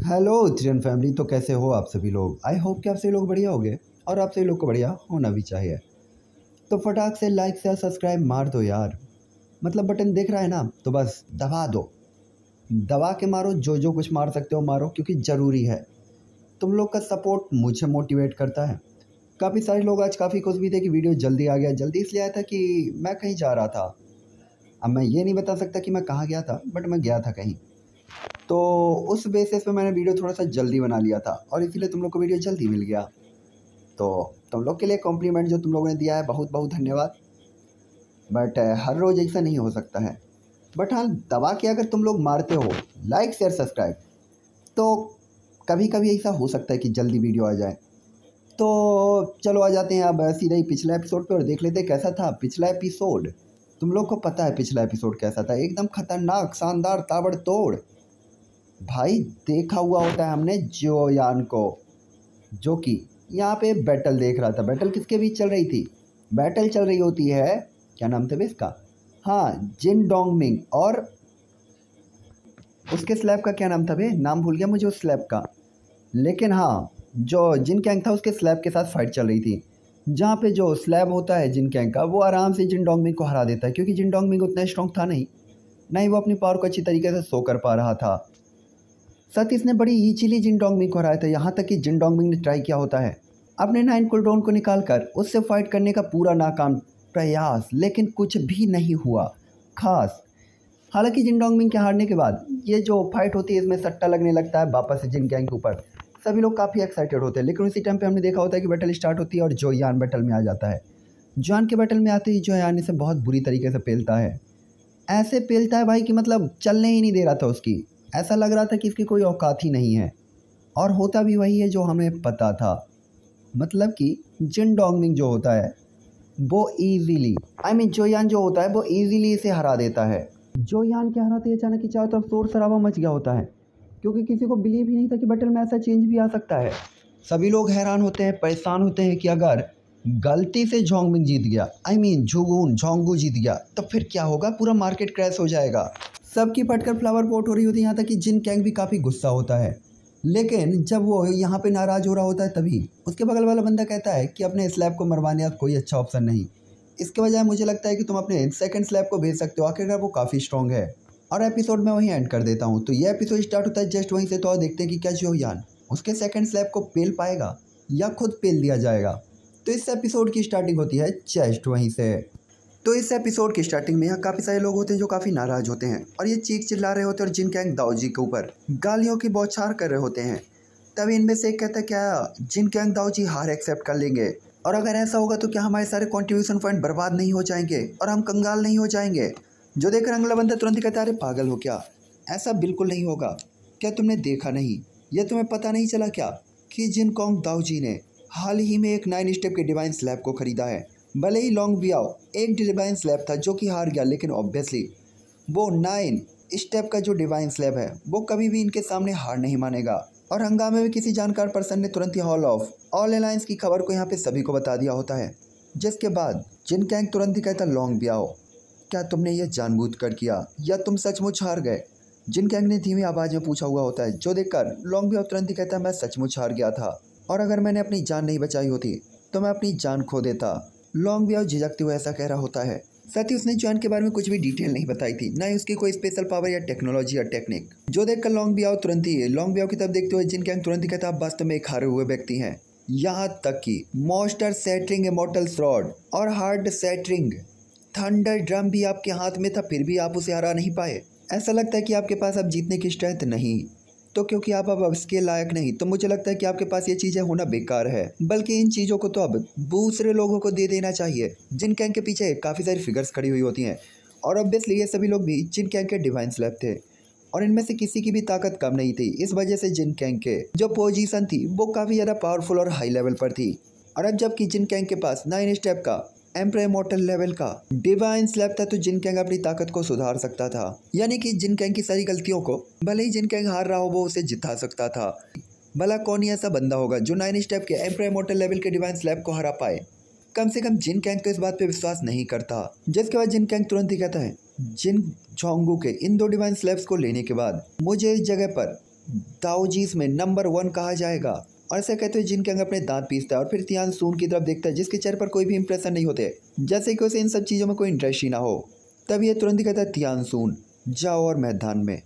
Hello थ्रियन family. तो कैसे हो आप सभी लोग? आई होप कि आप सभी लोग बढ़िया होंगे और आप सभी लोग को बढ़िया होना भी चाहिए। तो फटाक से लाइक से सब्सक्राइब मार दो यार। मतलब बटन देख रहा है ना, तो बस दबा दो। दबा के मारो, जो कुछ मार सकते हो मारो, क्योंकि ज़रूरी है। तुम लोग का सपोर्ट मुझे मोटिवेट करता है। काफ़ी सारे लोग आज काफ़ी खुश भी थे कि वीडियो जल्दी आ गया। जल्दी इसलिए आया था कि मैं कहीं जा रहा था। अब मैं ये नहीं बता सकता कि मैं कहाँ गया था, बट मैं गया था कहीं। तो उस बेसिस पे मैंने वीडियो थोड़ा सा जल्दी बना लिया था और इसीलिए तुम लोग को वीडियो जल्दी मिल गया। तो तुम लोग के लिए कॉम्प्लीमेंट जो तुम लोगों ने दिया है, बहुत बहुत धन्यवाद। बट हर रोज़ ऐसा नहीं हो सकता है। बट हाँ, दबा के अगर तुम लोग मारते हो लाइक शेयर सब्सक्राइब, तो कभी कभी ऐसा हो सकता है कि जल्दी वीडियो आ जाए। तो चलो आ जाते हैं अब सीधे ही पिछले एपिसोड पे और देख लेते हैं कैसा था पिछला एपिसोड। तुम लोग को पता है पिछला एपिसोड कैसा था? एकदम खतरनाक, शानदार, ताबड़तोड़। भाई देखा हुआ होता है हमने जोयान को, जो कि यहाँ पे बैटल देख रहा था। बैटल किसके बीच चल रही थी? बैटल चल रही होती है, क्या नाम था बे इसका? हाँ, जिन डोंगमिंग और उसके स्लैब का क्या नाम था बे? नाम भूल गया मुझे उस स्लैब का। लेकिन हाँ, जो जिन कैंग था उसके स्लैब के साथ फाइट चल रही थी, जहाँ पे जो स्लैब होता है जिन कैंग का, वो आराम से जिन डोंगमिंग को हरा देता है, क्योंकि जिन डोंगमिंग उतना स्ट्रॉन्ग था नहीं, ना ही वो अपनी पावर को अच्छी तरीके से शो कर पा रहा था। सतीश ने बड़ी इजीली जिन डोंगमिंग को हराया था। यहाँ तक कि जिन डोंगमिंग ने ट्राई किया होता है अपने 9 कूलडाउन को निकाल कर उससे फाइट करने का पूरा नाकाम प्रयास, लेकिन कुछ भी नहीं हुआ खास। हालांकि जिन डोंगमिंग के हारने के बाद ये जो फाइट होती है इसमें सट्टा लगने लगता है वापस से जिन गैंग के ऊपर। सभी लोग काफ़ी एक्साइटेड होते हैं, लेकिन उसी टाइम पे हमने देखा होता है कि बैटल स्टार्ट होती है और जोयान बैटल में आ जाता है। जोयान के बैटल में आते ही जोयान इसे बहुत बुरी तरीके से पेलता है। ऐसे पेलता है भाई कि मतलब चलने ही नहीं दे रहा था उसकी। ऐसा लग रहा था कि इसकी कोई औकात ही नहीं है। और होता भी वही है जो हमें पता था। मतलब कि जिन डोंगमिंग जो होता है वो ईजीली, जोयान जो होता है वो ईजीली इसे हरा देता है। जोयान के हराते ही अचानक ही चारों तरफ शोर शराबा मच गया होता है, क्योंकि किसी को बिलीव ही नहीं था कि बैटल में ऐसा चेंज भी आ सकता है। सभी लोग हैरान होते हैं, परेशान होते हैं कि अगर गलती से जोंगमिंग जीत गया, झुगुन झोंगू जीत गया, तो फिर क्या होगा? पूरा मार्केट क्रैश हो जाएगा। सबकी फटकर फ्लावर पोट हो रही होती है, यहाँ तक कि जिन कैंग भी काफ़ी गुस्सा होता है। लेकिन जब वो यहाँ पे नाराज़ हो रहा होता है तभी उसके बगल वाला बंदा कहता है कि अपने स्लैब को मरवाने का कोई अच्छा ऑप्शन नहीं। इसके बजाय मुझे लगता है कि तुम अपने सेकंड स्लैब को भेज सकते हो, आखिरकार वो काफ़ी स्ट्रॉन्ग है। और एपिसोड में वहीं एंड कर देता हूँ। तो ये एपिसोड स्टार्ट होता है जस्ट वहीं से। तो और देखते हैं कि क्या जोयान उसके सेकंड स्लैब को पेल पाएगा या खुद पेल दिया जाएगा। तो इस एपिसोड की स्टार्टिंग होती है जस्ट वहीं से। तो इस एपिसोड की स्टार्टिंग में यहाँ काफ़ी सारे लोग होते हैं जो काफ़ी नाराज होते हैं और ये चीख चिल्ला रहे होते हैं और जिन कैंग दाऊजी के ऊपर गालियों की बौछार कर रहे होते हैं। तभी इनमें से एक कहता है, क्या जिन कैंग दाऊजी हार एक्सेप्ट कर लेंगे? और अगर ऐसा होगा तो क्या हमारे सारे कॉन्ट्रीब्यूशन फंड बर्बाद नहीं हो जाएंगे और हम कंगाल नहीं हो जाएंगे? जो देखकर अगला बंदा तुरंत ही कहता है, अरे पागल हो क्या? ऐसा बिल्कुल नहीं होगा। क्या तुमने देखा नहीं, या तुम्हें पता नहीं चला क्या कि जिन कॉन्ग दाऊजी ने हाल ही में एक 9 स्टेप के डिवाइन स्लैब को खरीदा है? भले ही लॉन्ग बियाओ एक डिवाइन स्लैब था जो कि हार गया, लेकिन ऑब्वियसली वो 9 स्टेप का जो डिवाइन स्लैब है वो कभी भी इनके सामने हार नहीं मानेगा। और हंगामे में किसी जानकार पर्सन ने तुरंत ही हॉल ऑफ ऑल अलायंस की खबर को यहाँ पे सभी को बता दिया होता है। जिसके बाद जिन कैंग तुरंत ही कहता, लॉन्ग बियाओ क्या तुमने ये जानबूझकर किया या तुम सचमुच हार गए? जिन कैंग ने धीमी आवाज़ में पूछा हुआ होता है, जो देखकर लॉन्ग बियाओ तुरंत ही कहता है, मैं सचमुच हार गया था और अगर मैंने अपनी जान नहीं बचाई होती तो मैं अपनी जान खो देता। लॉन्ग बियाओ झिझकते हुए ऐसा कह रहा होता है। साथ ही उसने जोयान के बारे में कुछ भी डिटेल नहीं बताई थी, ना ही उसकी कोई स्पेशल पावर या टेक्नोलॉजी या टेक्निक। जो देखकर लॉन्ग बियाओ की तरफ देखते हुए जिन कैंग तुरंत ही कहता, आप वास्तव में एक हारे हुए व्यक्ति हैं। यहाँ तक कि मॉन्स्टर सेटरिंग इमॉर्टल स्वॉर्ड और हार्ड सेटरिंग थंडर ड्रम भी आपके हाथ में था, फिर भी आप उसे हरा नहीं पाए। ऐसा लगता है कि आपके पास अब जीतने की स्ट्रेंथ नहीं, तो क्योंकि आप अब इसके लायक नहीं, तो मुझे लगता है कि आपके पास ये चीज़ें होना बेकार है। बल्कि इन चीज़ों को तो अब दूसरे लोगों को दे देना चाहिए। जिन कैंग के पीछे काफ़ी सारी फिगर्स खड़ी हुई होती हैं और ऑब्वियसली ये सभी लोग भी जिन कैंग के डिवाइन स्लैब थे और इनमें से किसी की भी ताकत कम नहीं थी। इस वजह से जिन कैंग के जो पोजीशन थी वो काफ़ी ज़्यादा पावरफुल और हाई लेवल पर थी। और अब जबकि जिन कैंग के पास 9 स्टेप का एम्पर इमॉर्टल लेवल का डिवाइन स्लैब था, तो जिन कैंग अपनी ताकत को सुधार सकता था। यानी कि जिन कैंग की सारी गलतियों को भले ही जिन कैंग हार रहा हो वो उसे जिता सकता था। भला कौन ही ऐसा बंदा होगा जो 9 स्टेप के एम्पर इमॉर्टल लेवल के डिवाइन स्लैब को हरा पाए? कम से कम जिन कैंग तो इस बात पे विश्वास नहीं करता। जिसके बाद जिन कैंग तुरंत ही कहता है, जिन झोंगू के इन 2 डिवाइन स्लैब्स को लेने के बाद मुझे इस जगह पर दाओजीज में नंबर 1 कहा जाएगा। और ऐसा कहते हुए जिन कैंग अपने दांत पीसता है और फिर तियान सून की तरफ देखता है, जिसके चेहरे पर कोई भी इंप्रेशन नहीं होते, जैसे कि उसे इन सब चीज़ों में कोई इंटरेस्ट ही ना हो। तब ये तुरंत ही कहता है, तियान सून जाओ और मैदान में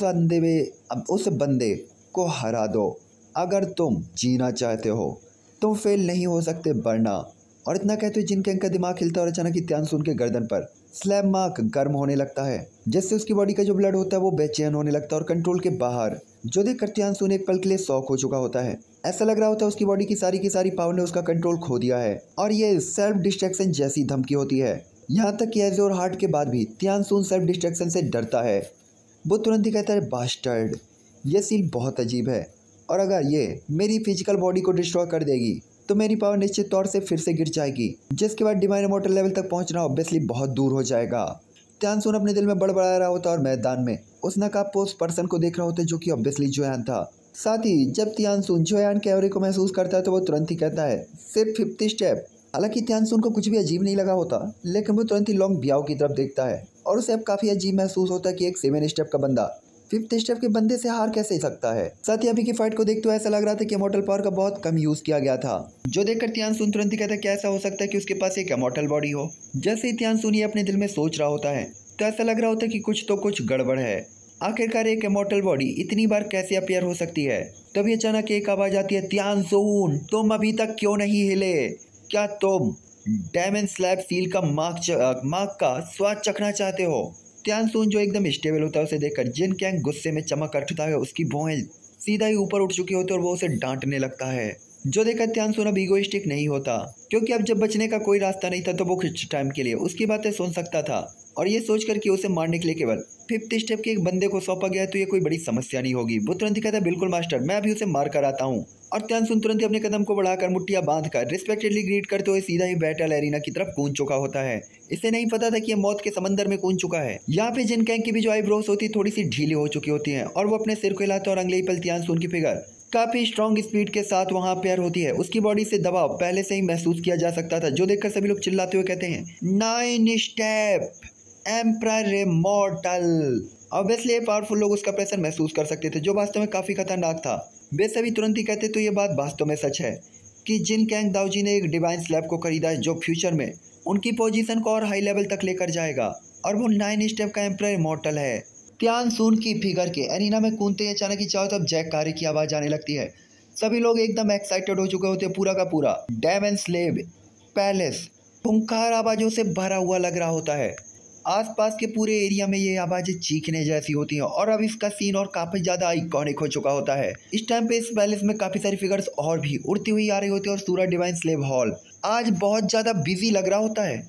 उस बंदे को हरा दो। अगर तुम जीना चाहते हो तुम फेल नहीं हो सकते वरना। और इतना कहते हुए जिन कैंग का दिमाग हिलता है और अचानक ही तियान सून के गर्दन पर स्लैब मार्क गर्म होने लगता है, जिससे उसकी बॉडी का जो ब्लड होता है वो बेचैन होने लगता है और कंट्रोल के बाहर, जो देखकर तियान सून एक पल के लिए शॉक हो चुका होता है। ऐसा लग रहा होता है उसकी बॉडी की सारी पावर ने उसका कंट्रोल खो दिया है और ये सेल्फ डिस्ट्रैक्शन जैसी धमकी होती है। यहाँ तक कि एज और हार्ट के बाद भी तियान सून सेल्फ डिस्ट्रैक्शन से डरता है। वो तुरंत ही कहता है, बास्टर्ड, ये सील बहुत अजीब है और अगर ये मेरी फिजिकल बॉडी को डिस्ट्रॉय कर देगी तो मेरी पावर निश्चित तौर से फिर से गिर जाएगी, जिसके बाद डिवाइन इमॉर्टल लेवल तक पहुंचना ऑब्वियसली बहुत दूर हो जाएगा। तियान सून अपने दिल में बड़बड़ा रहा होता है और मैदान में उस नकाबपोश पर्सन को देख रहा होता है, जो कि ऑब्वियसली जोयान था। साथ ही जब तियान सून जोयान के एवरी को महसूस करता है तो वो तुरंत ही कहता है, सिर्फ 50 स्टेप। हालांकि तियान सून को कुछ भी अजीब नहीं लगा होता, लेकिन वो तुरंत ही लॉन्ग ब्याओ की तरफ देखता है और उसे अब काफ़ी अजीब महसूस होता है कि एक 7 स्टेप का बंदा 5th स्टेप के बंदे से हार कैसे सकता है। साथ ही अभी की फाइट को देखते हुए ऐसा लग रहा था कि इमॉर्टल पावर का बहुत कम यूज किया गया था, जो देखकर तियान सून तुरंत ही कहता है, क्या ऐसा हो सकता है कि उसके पास एक इमॉर्टल बॉडी हो। जैसे ही तियान सून ये अपने दिल में सोच रहा होता है तो ऐसा लग रहा होता है कि कुछ गड़बड़ है। आखिरकार एक इमॉर्टल बॉडी इतनी बार कैसे अपीयर हो सकती है। तभी अचानक एक आवाज आती है, तियान सून तुम अभी तक क्यों नहीं हिले? क्या तुम डायमंड स्लैब सील का मार्क का स्वाद चखना चाहते हो? तियान सून जो एकदम स्टेबल होता है उसे देखकर जिन कैंग गुस्से में चमक उठता है, उसकी भौहें सीधा ही ऊपर उठ चुकी होती है और वो उसे डांटने लगता है। जो देखकर तियान सून अब ईगोइस्टिक नहीं होता, क्योंकि अब जब बचने का कोई रास्ता नहीं था तो वो कुछ टाइम के लिए उसकी बातें सुन सकता था और ये सोचकर कि उसे मारने के लिए केवल 5th स्टेप के एक बंदे को सौंपा गया है तो ये कोई बड़ी समस्या नहीं होगी। वो तुरंत ही कहता है, बिल्कुल मास्टर, मैं अभी उसे मार कर आता हूँ। और तियान सून तुरंत ही अपने कदम को बढ़ाकर मुट्ठियां बांधकर रिस्पेक्टेडली ग्रीट करते हुए सीधा ही बैटल एरिना की तरफ कूद चुका होता है। इसे नहीं पता था कि ये मौत के समंदर में कूद चुका है। यहाँ पे जिन कैंग की भी जो आईब्रोज होती है थोड़ी सी ढीली हो चुकी होती है और वो अपने सिर को हिलाते और अगले ही पल तियान सून की फिगर काफी स्ट्रॉन्ग स्पीड के साथ वहां पेयर होती है। उसकी बॉडी से दबाव पहले से ही महसूस किया जा सकता था, जो देखकर सभी लोग चिल्लाते हुए कहते हैं, 9 step emperor immortal. Obviously powerful लोग उसका प्रेशर महसूस कर सकते थे, जो वास्तव में काफी खतरनाक था। वे सभी तुरंत ही कहते तो ये बात वास्तव में सच है कि जिन कैंग दाओजी ने एक डिवाइन स्लैब को खरीदा है, जो फ्यूचर में उनकी पोजीशन को और हाई लेवल तक लेकर जाएगा और वो 9 स्टेप का एम्परर इमॉर्टल है। तियान सून की फिगर के एरिना में कूदते ही अचानक ही चारों तरफ जयकारे की आवाज आने लगती है। सभी लोग एकदम एक्साइटेड हो चुके होते हैं। पूरा का पूरा डायमंड स्लैब पैलेस खूंखार आवाजों से भरा हुआ लग रहा होता है। आसपास के पूरे एरिया में ये आवाज़ें चीखने जैसी होती हैं और अब इसका सीन और काफ़ी ज़्यादा आइकॉनिक हो चुका होता है। इस टाइम पे इस पैलेस में काफ़ी सारी फिगर्स और भी उड़ती हुई आ रही होती है और पूरा डिवाइन स्लेव हॉल आज बहुत ज़्यादा बिजी लग रहा होता है।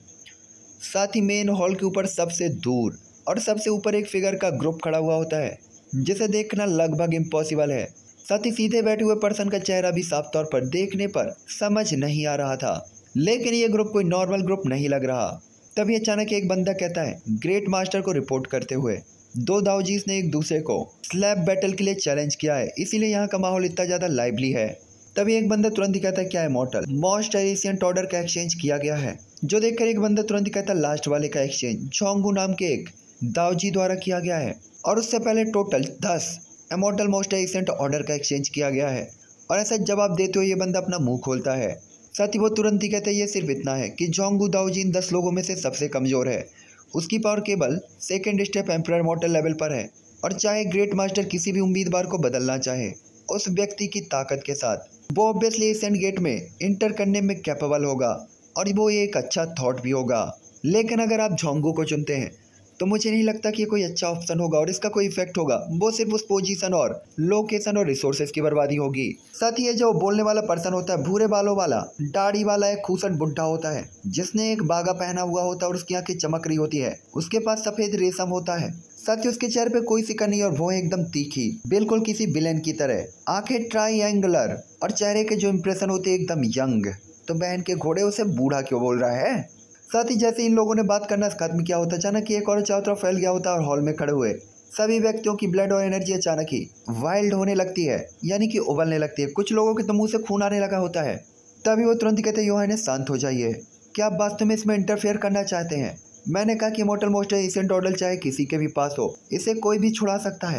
साथ ही मेन हॉल के ऊपर सबसे दूर और सबसे ऊपर एक फिगर का ग्रुप खड़ा हुआ होता है, जिसे देखना लगभग इम्पॉसिबल है। साथ ही सीधे बैठे हुए पर्सन का चेहरा भी साफ तौर पर देखने पर समझ नहीं आ रहा था, लेकिन ये ग्रुप कोई नॉर्मल ग्रुप नहीं लग रहा। तभी अचानक एक बंदा कहता है, ग्रेट मास्टर को रिपोर्ट करते हुए, 2 दाओजीज ने एक दूसरे को स्लैब बैटल के लिए चैलेंज किया है, इसीलिए यहाँ का माहौल इतना ज़्यादा लाइवली है। तभी एक बंदा तुरंत ही कहता है, क्या इमॉर्टल मोस्ट एरिशियंट ऑर्डर का एक्सचेंज किया गया है। जो देखकर एक बंदा तुरंत ही कहता है, लास्ट वाले का एक्सचेंज झोंगू नाम के एक दाओजी द्वारा किया गया है और उससे पहले total 10 immortal most ancient order का एक्सचेंज किया गया है। और ऐसा जवाब देते हुए ये बंदा अपना मुंह खोलता है। साथ ही वो तुरंत ही कहते हैं, ये सिर्फ इतना है कि झोंगू दाओजी इन 10 लोगों में से सबसे कमज़ोर है। उसकी पावर केवल 2nd step emperor immortal level पर है और चाहे ग्रेट मास्टर किसी भी उम्मीदवार को बदलना चाहे उस व्यक्ति की ताकत के साथ, वो ऑब्वियसली इस एंड गेट में इंटर करने में कैपेबल होगा और वो एक अच्छा थॉट भी होगा। लेकिन अगर आप झोंगू को चुनते हैं तो मुझे नहीं लगता कि ये कोई अच्छा ऑप्शन होगा और इसका कोई इफेक्ट होगा। वो सिर्फ उस पोजीशन और लोकेशन और रिसोर्सेज की बर्बादी होगी। साथ ही ये जो बोलने वाला पर्सन होता है, भूरे बालों वाला दाढ़ी वाला एक खूसट बुढ़ा होता है, जिसने एक बागा पहना हुआ होता है और उसकी आंखें चमक रही होती है। उसके पास सफेद रेशम होता है, साथ ही उसके चेहरे पे कोई सिक्का नहीं और वो एकदम तीखी, बिल्कुल किसी विलेन की तरह। आंखें ट्राइएंगुलर और चेहरे के जो इंप्रेशन होते हैं एकदम यंग। तो बहन के घोड़े उसे बूढ़ा क्यों बोल रहा है। साथ ही जैसे इन लोगों ने बात करना खत्म किया होता, अचानक ही एक और चारों तरफ फैल गया होता और हॉल में खड़े हुए सभी व्यक्तियों की ब्लड और एनर्जी अचानक ही वाइल्ड होने लगती है, यानी कि उबलने लगती है। कुछ लोगों के तो मुंह से खून आने लगा होता है। तभी वो तुरंत ही कहते हैं, योहानेस शांत हो जाइए, क्या आप वास्तव में इसमें इंटरफेयर करना चाहते हैं? मैंने कहा कि इमॉर्टल मोस्ट एरिशियंट ऑर्डर चाहे किसी के भी पास हो, इसे कोई भी छुड़ा सकता है।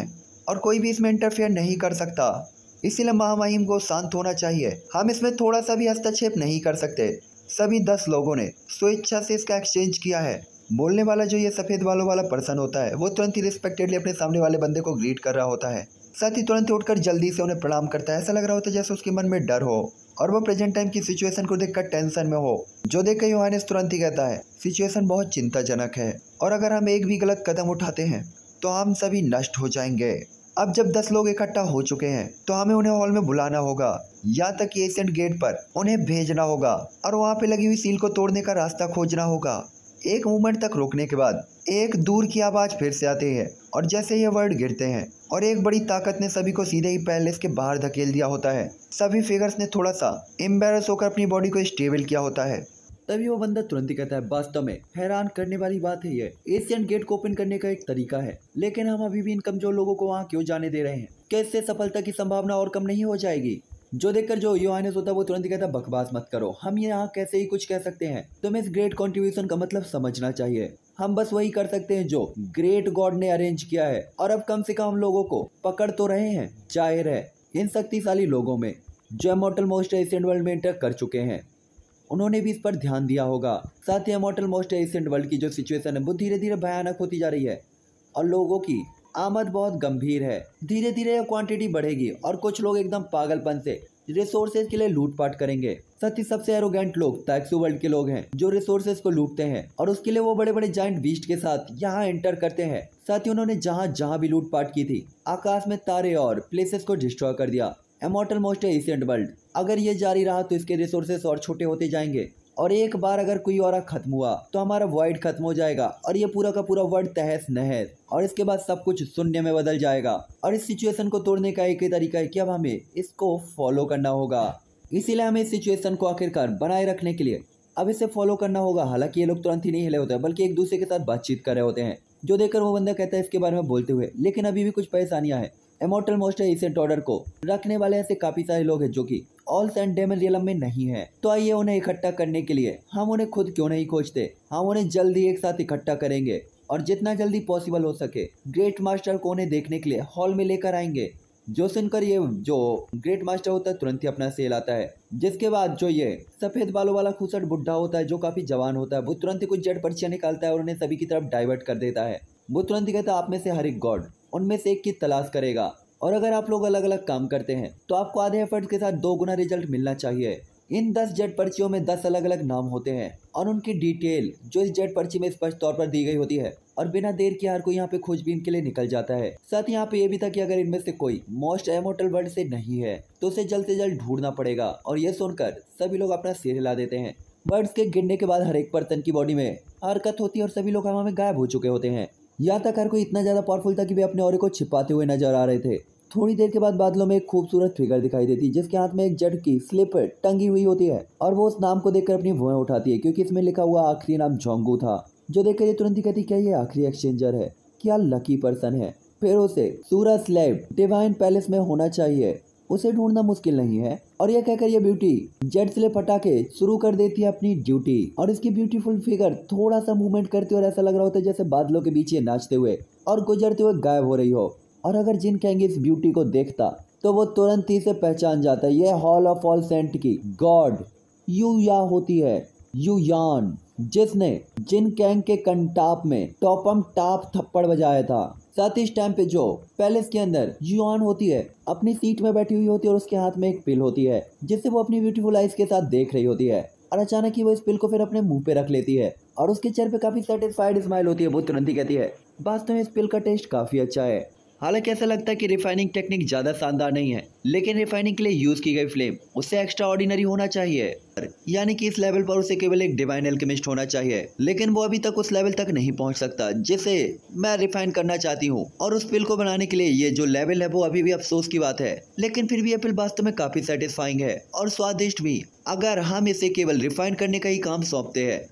और कोई भी इसमें इंटरफेयर नहीं कर सकता। इसीलिए महामहिम को शांत होना चाहिए। हम इसमें थोड़ा सा भी हस्तक्षेप नहीं कर सकते। सभी 10 लोगों ने स्वेच्छा से इसका एक्सचेंज किया है। बोलने वाला जो ये सफ़ेद बालों वाला पर्सन होता है वो तुरंत ही रिस्पेक्टेडली अपने सामने वाले बंदे को ग्रीट कर रहा होता है। साथ ही तुरंत उठकर जल्दी से उन्हें प्रणाम करता है। ऐसा लग रहा होता है जैसे उसके मन में डर हो और वो प्रेजेंट टाइम की सिचुएशन को देखकर टेंशन में हो। जो देखकर योहानेस तुरंत ही कहता है सिचुएशन बहुत चिंताजनक है और अगर हम एक भी गलत कदम उठाते हैं तो हम सभी नष्ट हो जाएंगे। अब जब 10 लोग इकट्ठा हो चुके हैं तो हमें उन्हें हॉल में बुलाना होगा, यहाँ तक कि एशियंट गेट पर उन्हें भेजना होगा और वहाँ पे लगी हुई सील को तोड़ने का रास्ता खोजना होगा। एक मूवमेंट तक रोकने के बाद एक दूर की आवाज़ फिर से आती है और जैसे ये वर्ड गिरते हैं और एक बड़ी ताकत ने सभी को सीधे ही पैलेस के बाहर धकेल दिया होता है। सभी फिगर्स ने थोड़ा सा एम्बेरस होकर अपनी बॉडी को स्टेबल किया होता है। तभी वो बंदा तुरंत ही कहता है वास्तव में हैरान करने वाली बात है, ये एशियन गेट को ओपन करने का एक तरीका है, लेकिन हम अभी भी इन कमजोर लोगों को वहाँ क्यों जाने दे रहे हैं? क्या इससे सफलता की संभावना और कम नहीं हो जाएगी? जो देखकर जो योहानेस होता है वो तुरंत ही कहता है बकवास मत करो, हम यहाँ कैसे ही कुछ कह सकते हैं, तुम्हें इस ग्रेट कॉन्ट्रीब्यूशन का मतलब समझना चाहिए। हम बस वही कर सकते हैं जो ग्रेट गॉड ने अरेंज किया है और अब कम से कम हम लोगों को पकड़ तो रहे हैं। जाहिर है इन शक्तिशाली लोगों में जो इमॉर्टल मोस्ट एशियंट वर्ल्ड में एंटर कर चुके हैं उन्होंने भी इस पर ध्यान दिया होगा। साथ ही इमॉर्टल मोस्ट एशियंट वर्ल्ड की जो सिचुएशन है वो धीरे धीरे भयानक होती जा रही है और लोगों की आमद बहुत गंभीर है। धीरे धीरे यह क्वांटिटी बढ़ेगी और कुछ लोग एकदम पागलपन से रिसोर्सेज के लिए लूटपाट करेंगे। साथ ही सबसे एरोगेंट लोग टैक्सू वर्ल्ड के लोग हैं जो रिसोर्सेज को लूटते हैं और उसके लिए वो बड़े बड़े जाइंट बीस्ट के साथ यहाँ एंटर करते हैं। साथ ही उन्होंने जहाँ जहाँ भी लूटपाट की थी आकाश में तारे और प्लेसेस को डिस्ट्रॉय कर दिया। इमॉर्टल मोस्ट एशियंट वर्ल्ड अगर ये जारी रहा तो इसके रिसोर्सेज और छोटे होते जाएंगे और एक बार अगर कोई और खत्म हुआ तो हमारा वॉइड खत्म हो जाएगा और ये पूरा का पूरा वर्ल्ड तहस नहस और इसके बाद सब कुछ शून्य में बदल जाएगा। और इस सिचुएशन को तोड़ने का एक ही तरीका है कि अब हमें इसको फॉलो करना होगा। इसीलिए हमें इस सिचुएशन को आखिरकार बनाए रखने के लिए अब इसे फॉलो करना होगा। हालांकि ये लोग तुरंत ही नहीं हिले होते बल्कि एक दूसरे के साथ बातचीत कर रहे होते हैं। जो देखकर वो बंदा कहता है इसके बारे में बोलते हुए लेकिन अभी भी कुछ परेशानियां हैं। इमॉर्टल मोस्ट एशियंट ऑर्डर को रखने वाले ऐसे काफी सारे लोग हैं जो कि ऑल सेंट डेमन रियलम में नहीं है। तो आइए उन्हें इकट्ठा करने के लिए हम उन्हें खुद क्यों नहीं खोजते, हम उन्हें जल्दी एक साथ इकट्ठा करेंगे और जितना जल्दी पॉसिबल हो सके ग्रेट मास्टर को उन्हें देखने के लिए हॉल में लेकर आएंगे। जो सुनकर ये जो ग्रेट मास्टर होता है तुरंत ही अपना सेल आता है, जिसके बाद जो ये सफेद बालों वाला खूसट बुढ़ा होता है जो काफी जवान होता है वो तुरंत ही कुछ जेड पर्चियां निकालता है और उन्हें सभी की तरफ डाइवर्ट कर देता है। वो तुरंत ही कहता है आप में से हर एक गॉड उनमें से एक की तलाश करेगा और अगर आप लोग अलग अलग काम करते हैं तो आपको आधे एफर्ट के साथ 2 गुना रिजल्ट मिलना चाहिए। इन 10 जेड पर्चियों में 10 अलग अलग नाम होते हैं और उनकी डिटेल जो इस जेड पर्ची में स्पष्ट तौर पर दी गई होती है और बिना देर के हर कोई यहाँ पे खोजबीन के लिए निकल जाता है। साथ ही यहाँ पे ये भी था कि अगर इनमें से कोई मोस्ट इमॉर्टल वर्ल्ड से नहीं है तो उसे जल्द से जल्द ढूंढना पड़ेगा और ये सुनकर सभी लोग अपना सिर हिला देते हैं। वर्ड्स के गिरने के बाद हर एक पर्सन की बॉडी में हरकत होती है और सभी लोग हवा में गायब हो चुके होते हैं। यहाँ तक हर कोई इतना ज्यादा पावरफुल था कि वे अपने ऑरे को छिपाते हुए नजर आ रहे थे। थोड़ी देर के बाद बादलों में एक खूबसूरत फिगर दिखाई देती है जिसके हाथ में एक जेड की स्लिप टंगी हुई होती है और वो उस नाम को देखकर अपनी भुएं उठाती है क्योंकि इसमें लिखा हुआ आखिरी नाम जोंगू था। जो देखकर ये तुरंत ही कहती क्या ये आखिरी एक्सचेंजर है, क्या लकी पर्सन है। फिर उसे सूरज स्लेब डिवाइन पैलेस में होना चाहिए, उसे ढूंढना मुश्किल नहीं है। और यह कहकर ये ब्यूटी जेड स्लेब हटा के शुरू कर देती है अपनी ड्यूटी और इसकी ब्यूटीफुल फिगर थोड़ा सा मूवमेंट करती है और ऐसा लग रहा होता है जैसे बादलों के बीच ये नाचते हुए और गुजरते हुए गायब हो रही हो। और अगर जिन कैंग इस ब्यूटी को देखता तो वो तुरंत ही से पहचान जाता है ये हॉल ऑफ ऑल सेंट की गॉड यू या होती है, यू यान, जिसने जिन कैंग के कंटाप में टॉपम टाप थप्पड़ बजाया था। साथ ही इस टाइम पे जो पैलेस के अंदर युआन होती है अपनी सीट में बैठी हुई होती है और उसके हाथ में एक पिल होती है जिससे वो अपनी ब्यूटीफुल आइज के साथ देख रही होती है और अचानक ही वो इस पिल को फिर अपने मुंह पे रख लेती है और उसके चेहरे पे काफी सेटिस्फाइड स्माइल होती है। वो तुरंत ही कहती है वास्तव में इस पिल का टेस्ट काफी अच्छा है। हालांकि ऐसा लगता है कि रिफाइनिंग टेक्निक ज़्यादा शानदार नहीं है लेकिन रिफाइनिंग के लिए यूज़ की गई फ्लेम उससे एक्स्ट्रा ऑर्डिनरी होना चाहिए, यानी कि इस लेवल पर उसे केवल एक डिवाइन एल्केमिस्ट होना चाहिए लेकिन वो अभी तक उस लेवल तक नहीं पहुंच सकता जिसे मैं रिफाइन करना चाहती हूँ। और उस पिल को बनाने के लिए ये जो लेवल है वो अभी भी अफसोस की बात है, लेकिन फिर भी ये पिल वास्तव में काफ़ी सेटिस्फाइंग है और स्वादिष्ट भी अगर हम इसे केवल रिफाइन करने का ही काम सौंपते हैं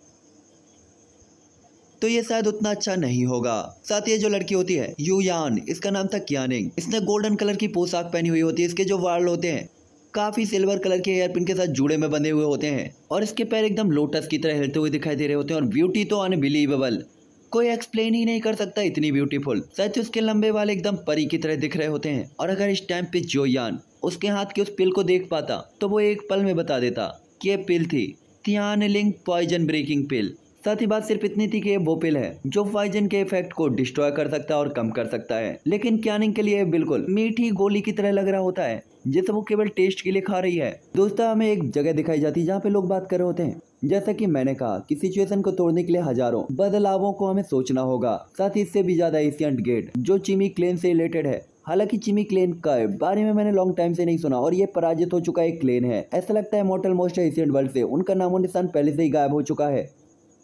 तो ये शायद उतना अच्छा नहीं होगा। साथ ही जो लड़की होती है यू यान, इसका नाम था कियानिंग, इसने गोल्डन कलर की पोशाक पहनी हुई होती है। इसके जो वाल होते हैं काफी सिल्वर कलर के हेयरपिन के साथ जूड़े में बंधे हुए होते हैं और इसके पैर एकदम लोटस की तरह हिलते हुए दिखाई दे रहे होते हैं और ब्यूटी तो अनबिलीवेबल। कोई एक्सप्लेन ही नहीं कर सकता इतनी ब्यूटीफुल। साथ ही उसके लंबे बाल एकदम परी की तरह दिख रहे होते हैं। और अगर इस टाइम पे जो यान उसके हाथ की उस पिल को देख पाता तो वो एक पल में बता देता कि ये पिल थी थियानलिंग पॉइजन ब्रेकिंग पिल। साथ ही बात सिर्फ इतनी थी कि ये वो पिल है जो पॉइजन के इफेक्ट को डिस्ट्रॉय कर सकता है और कम कर सकता है। लेकिन क्यानिंग के लिए बिल्कुल मीठी गोली की तरह लग रहा होता है, जैसे वो केवल टेस्ट के लिए खा रही है। दोस्तों, हमें एक जगह दिखाई जाती है जहाँ पे लोग बात कर रहे होते हैं। जैसा कि मैंने कहा कि सिचुएशन को तोड़ने के लिए हजारों बदलावों को हमें सोचना होगा। साथ ही इससे भी ज्यादा एशियंट गेट जो चिमी क्लेन से रिलेटेड है। हालांकि चिमी क्लेन के बारे में मैंने लॉन्ग टाइम से नहीं सुना और ये पराजित हो चुका एक क्लेन है। ऐसा लगता है इमॉर्टल मोस्ट एशियंट वर्ल्ड से उनका नामो निशान पहले से ही गायब हो चुका है।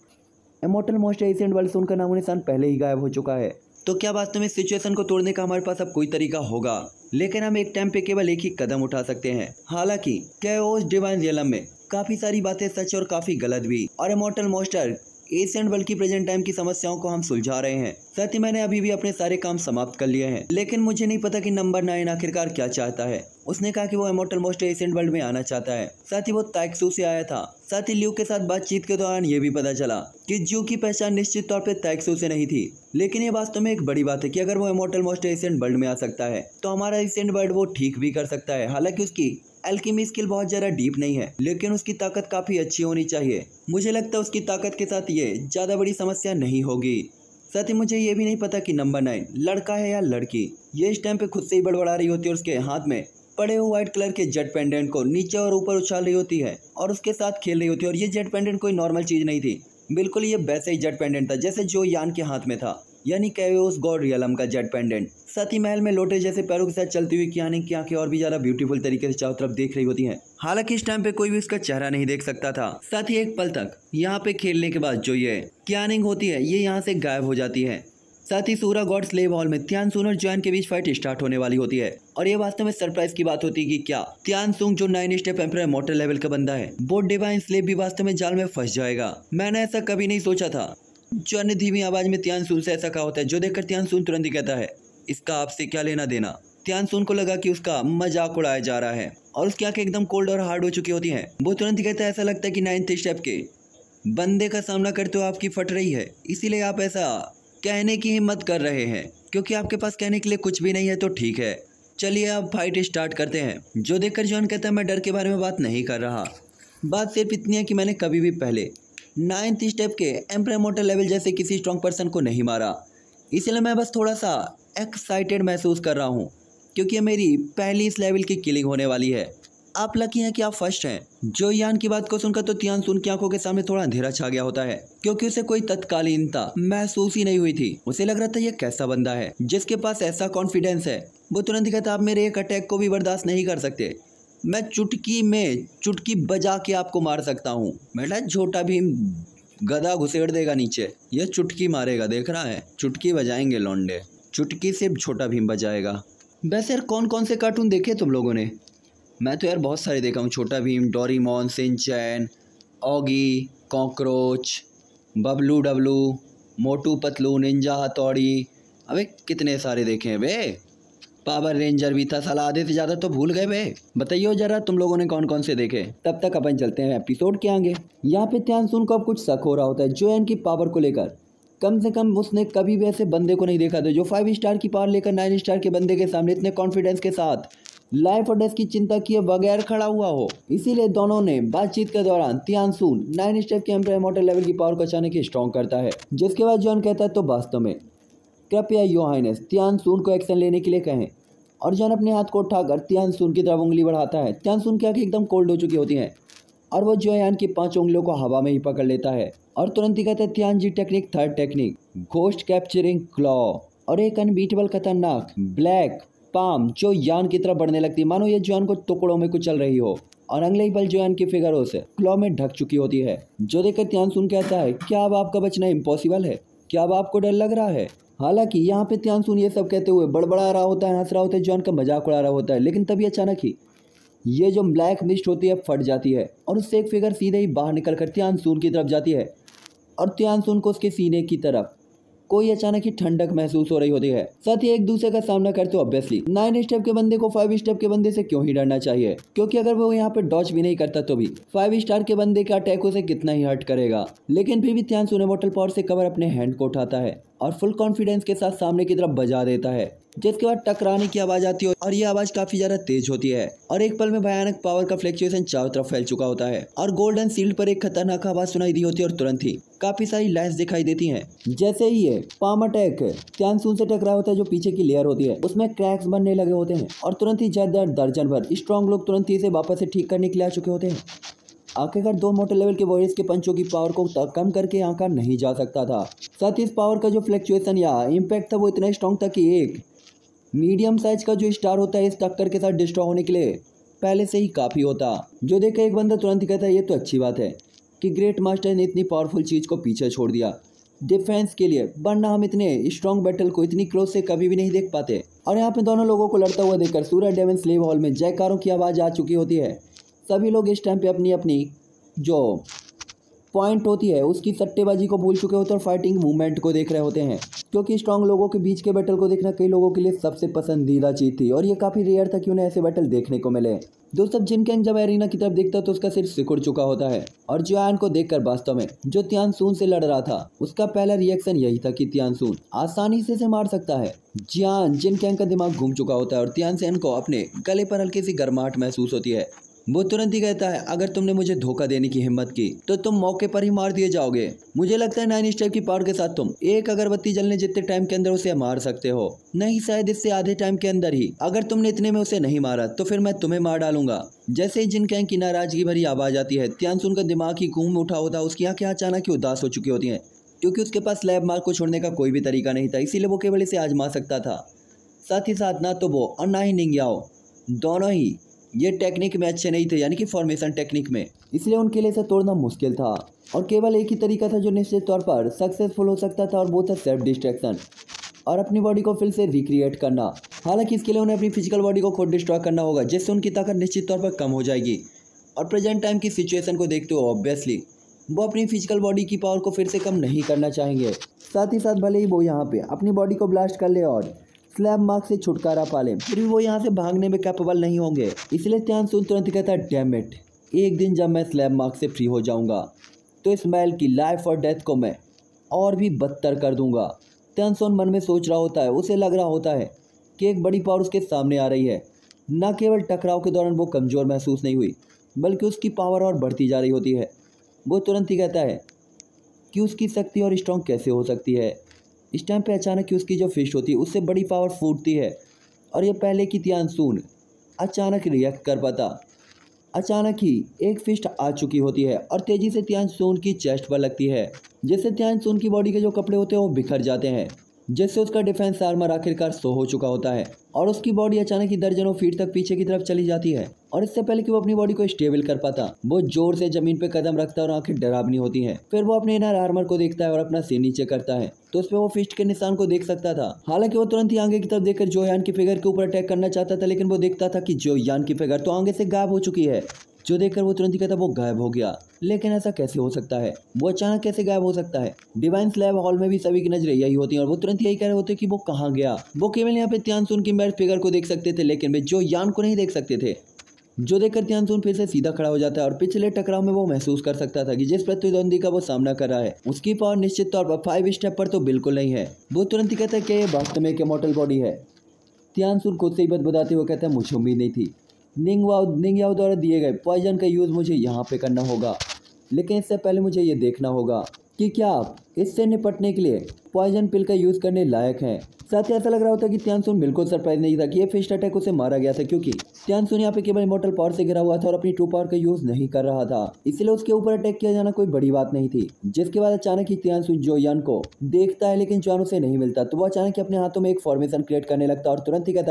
इमॉर्टल मोस्ट एशियंट वर्ल्ड से उनका नामो निशान पहले ही गायब हो चुका है। तो क्या वास्तव में इस सिचुएशन को तोड़ने का हमारे पास अब कोई तरीका होगा? लेकिन हम एक टाइम पे केवल एक ही कदम उठा सकते हैं। हालांकि कैओस डिवाइन रियलम में काफी सारी बातें सच और काफी गलत भी। और इमॉर्टल मोस्टर एशियंट वर्ल्ड की प्रेजेंट टाइम की समस्याओं को हम सुलझा रहे हैं। साथ ही मैंने अभी भी अपने सारे काम समाप्त कर लिए हैं। लेकिन मुझे नहीं पता कि नंबर 9 आखिरकार क्या चाहता है। उसने कहा कि वो इमॉर्टल मोस्टर एशियंट वर्ल्ड में आना चाहता है। साथ ही वो ताइक्सू से आया था। साथ ही ल्यू के साथ बातचीत के दौरान ये भी पता चला कि जू की पहचान निश्चित तौर पे ताइक्सू से नहीं थी। लेकिन ये वास्तव में एक बड़ी बात है कि अगर वो इमॉर्टल मोस्टर एशियंट वर्ल्ड में आ सकता है तो हमारा एशियंट वर्ल्ड वो ठीक भी कर सकता है। हालांकि उसकी एल्केमी स्किल बहुत ज़्यादा डीप नहीं है, लेकिन उसकी ताकत काफ़ी अच्छी होनी चाहिए। मुझे लगता है उसकी ताकत के साथ ये ज़्यादा बड़ी समस्या नहीं होगी। साथ ही मुझे ये भी नहीं पता कि नंबर 9 लड़का है या लड़की। ये इस टाइम पे खुद से ही बड़बड़ा रही होती है और उसके हाथ में पड़े हुए व्हाइट कलर के जेट पेंडेंट को नीचे और ऊपर उछाल रही होती है और उसके साथ खेल रही होती है। और ये जेट पेंडेंट कोई नॉर्मल चीज़ नहीं थी, बिल्कुल ये वैसे ही जेट पेंडेंट था जैसे जो यान के हाथ में था, यानी कैओस गॉड रियलम का जेट पेंडेंट। साथ ही महल में लोटे जैसे पैरों के साथ चलती हुई क्यानिंग की आंखें और भी ज्यादा ब्यूटीफुल तरीके से चारों तरफ देख रही होती हैं। हालांकि इस टाइम पे कोई भी उसका चेहरा नहीं देख सकता था। साथ ही एक पल तक यहाँ पे खेलने के बाद जो ये क्यानिंग होती है ये यहाँ से गायब हो जाती है। साथ ही सूरा गॉड स्लेव हॉल में त्यानसून और जॉन के बीच फाइट स्टार्ट होने वाली होती है। और ये वास्तव में सरप्राइज की बात होती है कि क्या त्यानसून जो 9 स्टेप एम्परर मॉर्टल लेवल का बंदा है वो डिवाइन स्लेव भी वास्तव में जाल में फंस जाएगा। मैंने ऐसा कभी नहीं सोचा था। जॉन ने धीमी आवाज में त्यानसून से ऐसा कहा होता है, जो देखकर त्यानसून तुरंत ही कहता है इसका आपसे क्या लेना देना। त्यानसून को लगा कि उसका मजाक उड़ाया जा रहा है और उसकी आंखें एकदम कोल्ड और हार्ड हो चुकी होती हैं। वो तुरंत ही कहता है ऐसा लगता है कि 9th स्टेप के बंदे का सामना करते हुए आपकी फट रही है, इसीलिए आप ऐसा कहने की हिम्मत कर रहे हैं। क्योंकि आपके पास कहने के लिए कुछ भी नहीं है तो ठीक है, चलिए अब फाइट स्टार्ट करते हैं। जो देखकर जॉन कहता है मैं डर के बारे में बात नहीं कर रहा, बात सिर्फ इतनी है कि मैंने कभी भी पहले 9th स्टेप के एम्परर मॉर्टल लेवल जैसे किसी स्ट्रॉन्ग पर्सन को नहीं मारा, इसलिए मैं बस थोड़ा सा एक्साइटेड महसूस कर रहा हूँ क्योंकि ये मेरी पहली इस लेवल की किलिंग होने वाली है। आप लकी हैं कि आप फर्स्ट हैं। जो यान की बात को सुनकर तो त्यानसून की आंखों के सामने थोड़ा अंधेरा छा गया होता है क्योंकि उसे कोई तत्कालीनता महसूस ही नहीं हुई थी। उसे लग रहा था ये कैसा बंदा है जिसके पास ऐसा कॉन्फिडेंस है। वो तुरंत ही कहता आप मेरे एक अटैक को भी बर्दाश्त नहीं कर सकते, मैं चुटकी बजा के आपको मार सकता हूँ। बेटा छोटा भीम गदा घुसेड़ देगा नीचे, ये चुटकी मारेगा, देख रहा है, चुटकी बजाएंगे लौंडे, चुटकी से छोटा भीम बजाएगा। वैसे यार कौन कौन से कार्टून देखे तुम लोगों ने? मैं तो यार बहुत सारे देखा हूँ, Chhota Bheem, Doraemon, Shinchan, Oggy, cockroach, Bablu Dablu, Motu Patlu, ninja Hattori, अबे कितने सारे देखे हैं बे। पावर रेंजर भी था साला, आधे से ज़्यादा तो भूल गए बे। बताइए जरा तुम लोगों ने कौन कौन से देखे। तब तक अपन चलते हैं एपिसोड के आगे। यहाँ पे त्यानसून को अब कुछ शक हो रहा होता है जोएन की पावर को लेकर। कम से कम उसने कभी भी ऐसे बंदे को नहीं देखा था जो 5 स्टार की पावर लेकर 9 स्टार के बंदे के सामने इतने कॉन्फिडेंस के साथ लाइफ और डेथ की चिंता किए बगैर खड़ा हुआ हो। इसीलिए दोनों ने बातचीत के दौरान त्यानसून 9 स्टेप के एम्परर मॉर्टल लेवल की पावर को अचानक ही स्ट्रॉन्ग करता है। जिसके बाद जॉन कहता है तो वास्तव में कृपया योर हाइनेस त्यानसून को एक्शन लेने के लिए कहें। और जॉन अपने हाथ को उठाकर त्यानसून की तरफ उंगली बढ़ाता है। त्यानसून की आंखें एकदम कोल्ड हो चुकी होती हैं और वो जोयान की 5 उंगलियों को हवा में ही पकड़ लेता है और तुरंत ही कहता है Tian Ji technique, third technique, ghost capturing claw, और एक अनबीटेबल खतरनाक ब्लैक पाम जो यान की तरफ बढ़ने लगती है, मानो ये जोयान को टुकड़ों में कुचल रही हो। और अगले ही पल जोयान की फिगर उसे क्लॉ में ढक चुकी होती है। जो देखकर त्यानसून कहता है क्या अब आपका बचना इम्पॉसिबल है, क्या अब आपको डर लग रहा है। हालांकि यहाँ पे त्यानसून ये सब कहते हुए बड़बड़ा रहा होता है, हंस रहा होता है, जोयान का मजाक उड़ा रहा होता है। लेकिन तभी अचानक ही ये जो ब्लैक मिस्ट होती है फट जाती है और उससे एक फिगर सीधे ही बाहर निकल कर त्यानसून की तरफ जाती है और त्यानसून को उसके सीने की तरफ कोई अचानक ही ठंडक महसूस हो रही होती है। साथ ही एक दूसरे का सामना करते हो ऑब्वियसली 9 स्टेप के बंदे को 5 स्टेप के बंदे से क्यों ही डरना चाहिए, क्योंकि अगर वो यहाँ पे डॉज भी नहीं करता तो भी 5 स्टार के बंदे का अटैक उसे कितना ही हर्ट करेगा। लेकिन फिर भी त्यानसून इमॉर्टल पावर से कवर अपने हैंड को उठाता है और फुल कॉन्फिडेंस के साथ सामने की तरफ बजा देता है, जिसके बाद टकराने की आवाज आती है और ये आवाज काफी ज्यादा तेज होती है और एक पल में भयानक पावर का फ्लक्चुएशन चारों तरफ फैल चुका होता है और गोल्डन सील्ड पर एक खतरनाक आवाज सुनाई दी होती है और तुरंत ही काफी सारी लाइन्स दिखाई देती हैं। जैसे ही ये पाम अटैक त्यानसून से टकरा होता है, जो पीछे की लेयर होती है उसमें क्रैक्स बनने लगे होते हैं और तुरंत ही दर्जन भर स्ट्रॉन्ग लोग तुरंत ही इसे वापस से ठीक करने के लिए आ चुके होते हैं। आखिरकार 2 मोटे लेवल के वॉरियर्स के पंचों की पावर को कम करके आंका नहीं जा सकता था। साथ ही इस पावर का जो फ्लक्चुएशन या इम्पैक्ट था वो इतना स्ट्रॉन्ग था कि एक मीडियम साइज का जो स्टार होता है इस टक्कर के साथ डिस्ट्रॉय होने के लिए पहले से ही काफ़ी होता। जो देख एक बंदा तुरंत ही कहता है ये तो अच्छी बात है कि ग्रेट मास्टर ने इतनी पावरफुल चीज़ को पीछे छोड़ दिया डिफेंस के लिए, वरना हम इतने स्ट्रॉन्ग बैटल को इतनी क्लोज से कभी भी नहीं देख पाते। और यहाँ पे दोनों लोगों को लड़ता हुआ देखकर सूरज डेमन स्लेव हॉल में जयकारों की आवाज़ आ चुकी होती है। सभी लोग इस टाइम पे अपनी अपनी जो पॉइंट होती है उसकी सट्टेबाजी को भूल चुके होते और फाइटिंग मूवमेंट को देख रहे होते हैं, क्योंकि स्ट्रांग लोगों के बीच के बैटल को देखना कई लोगों के लिए सबसे पसंदीदा चीज़ थी और ये काफ़ी रेयर था कि उन्हें ऐसे बैटल देखने को मिले। दोस्तों जिन कैंग जब एरिना की तरफ देखता तो उसका सिर सिकुड़ चुका होता है और जोयान को देखकर वास्तव में जो त्यानसून से लड़ रहा था उसका पहला रिएक्शन यही था कि त्यानसून आसानी से इसे मार सकता है। जिन कैंग का दिमाग घूम चुका होता है और त्यानसेन को अपने गले पर हल्की सी गर्माहट महसूस होती है। वो तुरंत ही कहता है अगर तुमने मुझे धोखा देने की हिम्मत की तो तुम मौके पर ही मार दिए जाओगे। मुझे लगता है 9 स्टेप की पावर के साथ तुम एक अगरबत्ती जलने जितने टाइम के अंदर उसे मार सकते हो, नहीं शायद इससे आधे टाइम के अंदर ही। अगर तुमने इतने में उसे नहीं मारा तो फिर मैं तुम्हें मार डालूंगा। जैसे ही जिन कैंग की नाराजगी भरी आवाज आती है त्यानसून का दिमाग ही घूम उठा होता है। उसकी आंखें अचानक ही उदास हो चुकी होती हैं, क्योंकि उसके पास स्लैब मार्क को छोड़ने का कोई भी तरीका नहीं था, इसीलिए वो केवल इसे आजमा सकता था। साथ ही साथ ना तो वो और ना ही निंग्याओ दोनों ही ये टेक्निक में अच्छे नहीं थे, यानी कि फॉर्मेशन टेक्निक में, इसलिए उनके लिए इसे तोड़ना मुश्किल था और केवल एक ही तरीका था जो निश्चित तौर पर सक्सेसफुल हो सकता था और वो था सेल्फ डिस्ट्रैक्शन और अपनी बॉडी को फिर से रिक्रिएट करना। हालांकि इसके लिए उन्हें अपनी फिजिकल बॉडी को खुद डिस्ट्रॉय करना होगा, जिससे उनकी ताकत निश्चित तौर पर कम हो जाएगी और प्रेजेंट टाइम की सिचुएशन को देखते हुए ऑब्वियसली वो अपनी फिजिकल बॉडी की पावर को फिर से कम नहीं करना चाहेंगे। साथ ही साथ भले ही वो यहाँ पे अपनी बॉडी को ब्लास्ट कर ले और स्लैब मार्क से छुटकारा पा ले, फिर भी वो यहाँ से भागने में कैपेबल नहीं होंगे। इसलिए त्यानसून तुरंत कहता है डैम इट, एक दिन जब मैं स्लैब मार्क से फ्री हो जाऊंगा तो इस महल की लाइफ और डेथ को मैं और भी बदतर कर दूंगा। त्यानसून मन में सोच रहा होता है, उसे लग रहा होता है कि एक बड़ी पावर उसके सामने आ रही है। न केवल टकराव के दौरान वो कमज़ोर महसूस नहीं हुई, बल्कि उसकी पावर और बढ़ती जा रही होती है। वो तुरंत ही कहता है कि उसकी शक्ति और स्ट्रॉन्ग कैसे हो सकती है। इस टाइम पे अचानक ही उसकी जो फिस्ट होती है उससे बड़ी पावर फूटती है और ये पहले की त्यानसून अचानक रिएक्ट कर पाता। अचानक ही एक फिस्ट आ चुकी होती है और तेज़ी से त्यानसून की चेस्ट पर लगती है, जिससे त्यानसून की बॉडी के जो कपड़े होते हैं वो बिखर जाते हैं, जिससे उसका डिफेंस आर्मर आखिरकार सो हो चुका होता है और उसकी बॉडी अचानक ही दर्जनों फीट तक पीछे की तरफ चली जाती है। और इससे पहले कि वो अपनी बॉडी को स्टेबल कर पाता वो जोर से जमीन पे कदम रखता है और आंखें डरावनी होती हैं। फिर वो अपने इनर आर्मर को देखता है और अपना सिर नीचे करता है तो उस पर वो फिस्ट के निशान को देख सकता था। हालांकि वो तुरंत ही आगे की तरफ देखकर जोयान की फिगर के ऊपर अटैक करना चाहता था, लेकिन वो देखता था कि जोयान की फिगर तो आगे से गायब हो चुकी है। जो देखकर वो तुरंत ही कहता वो गायब हो गया, लेकिन ऐसा कैसे हो सकता है, वो अचानक कैसे गायब हो सकता है। डिवाइन स्लैब हॉल में भी सभी की नजरें यही होती हैं और वो तुरंत यही कह रहे होते कि वो कहाँ गया। वो केवल यहाँ पे त्यानसून की मैट फिगर को देख सकते थे, लेकिन वे जोयान को नहीं देख सकते थे। जो देखकर त्यानसून फिर से सीधा खड़ा हो जाता है और पिछले टकराव में वो महसूस कर सकता था कि जिस प्रतिद्वंदी का वो सामना कर रहा है उसकी पावर निश्चित तौर पर 5 स्टेप पर तो बिल्कुल नहीं है। वो तुरंत ही कहता है कि ये वास्तव में एक इमॉर्टल बॉडी है। त्यानसून खुद से ही बताते हुए कहता है मुझे उम्मीद नहीं थी। निंग्याओ द्वारा दिए गए पॉइजन का यूज़ मुझे यहाँ पे करना होगा, लेकिन इससे पहले मुझे ये देखना होगा कि क्या आप इससे निपटने के लिए पॉइजन पिल का यूज़ करने लायक हैं। साथ ही ऐसा लग रहा होता है कि त्यानसून बिल्कुल सरप्राइज नहीं था कि ये फिस्ट अटैक उसे मारा गया था, क्योंकि त्यानसून यहाँ पे केवल इमॉर्टल पावर से घिरा हुआ था और अपनी ट्रू पावर का यूज़ नहीं कर रहा था, इसलिए उसके ऊपर अटैक किया जाना कोई बड़ी बात नहीं थी। जिसके बाद अचानक ही त्यानसून जोयान को देखता है, लेकिन जोयान उसे नहीं मिलता तो वो अचानक ही अपने हाथों में एक फॉर्मेशन क्रिएट करने लगता है और तुरंत ही कहता है